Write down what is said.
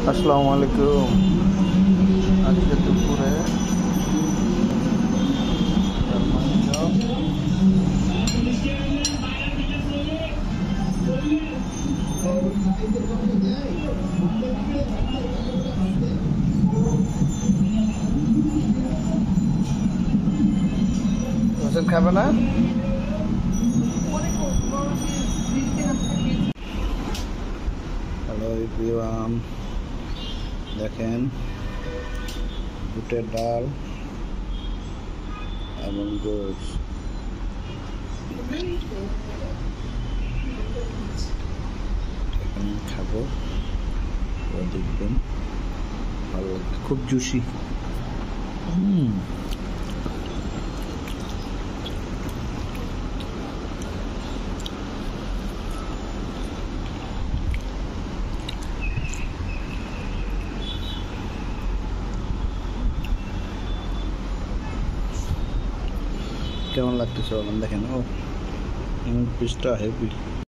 আসসালামু আলাইকুম। আজকে দুপুরে হোসেন খাবে না। হ্যালো এভরিওয়ান, দেখেন বুটের ডাল এবং গোশ এখন খাবো, দেখবেন ভালো লাগবে, খুব জুসি। কেমন লাগতেছে বলেন, দেখেন ও পিসটা হেভি।